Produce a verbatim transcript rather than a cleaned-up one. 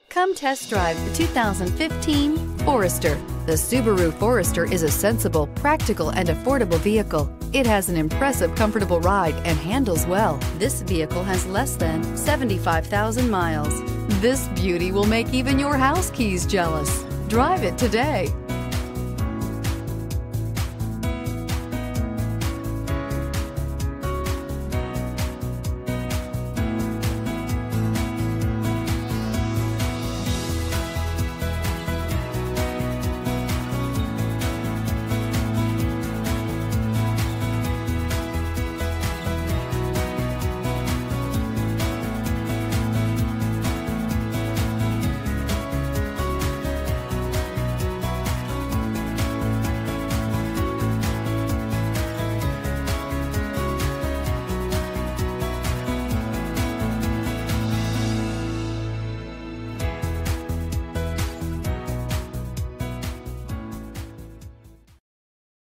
Come test drive the two thousand fifteen Forester. The Subaru Forester is a sensible, practical, and affordable vehicle. It has an impressive, comfortable ride and handles well. This vehicle has less than seventy-five thousand miles. This beauty will make even your house keys jealous. Drive it today.